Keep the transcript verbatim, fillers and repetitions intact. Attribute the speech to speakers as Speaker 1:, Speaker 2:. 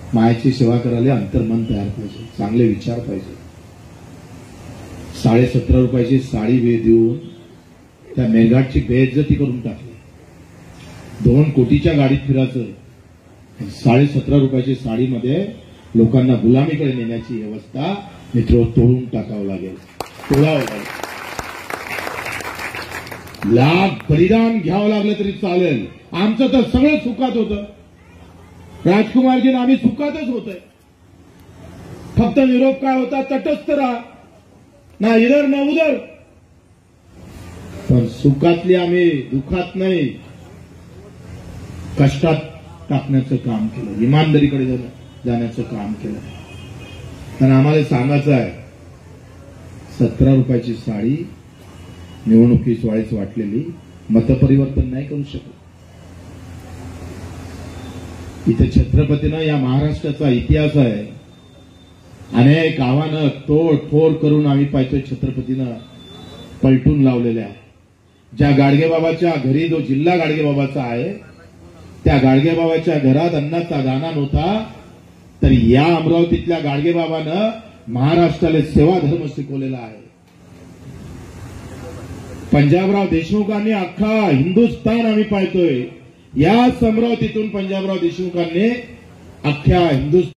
Speaker 1: मायेची सेवा करायला अंतर्मन तयार पाहिजे, चांगले विचार पाहिजे। साडे सतरा रुपयाची साडी वे देऊन त्या मेळघाटची बेइज्जती करून टाकली। दोन कोटीच्या गाडीत फिरायचं, साडे सतरा रुपयाची साडीमध्ये लोकांना गुलामीकडे नेण्याची व्यवस्था मित्र तोडून टाकावं लागेल, तोडावं लागेल। लाख बलिदान घ्यावं लागलं तरी चालेल, आमचं तर सगळं सुखात होतं। राजकुमारजी आम्ही सुखातच होतोय, फक्त निरोप काय होता, तटस्थ राहा, ना इधर ना उधर। पण सुखातली आम्ही दुःखात नाही, कष्टात टाकण्याचं काम केलं, इमानदारीकडे जाण्याचं काम केलं। पण आम्हाला सांगायचं आहे, सतरा रुपयाची साडी निवडणुकीस वेळेस वाटलेली मतपरिवर्तन नाही करू शकत। इथे छत्रपतीनं या महाराष्ट्राचा इतिहास आहे, अनेक आव्हानं तोड फोड करून आम्ही पाहतोय छत्रपतीनं पलटून लावलेल्या। ज्या गाडगेबाबाच्या घरी जो जिल्हा गाडगेबाबाचा आहे, त्या गाडगेबाबाच्या घरात अन्नाचा दाना नव्हता, तर या अमरावतीतल्या गाडगेबाबानं महाराष्ट्राला सेवा धर्म शिकवलेला आहे। पंजाबराव देशमुखांनी अख्खा हिंदुस्थान आम्ही पाहतोय, या अमरावतीतून पंजाबराव देशमुखांनी अख्ख्या हिंदुस्थान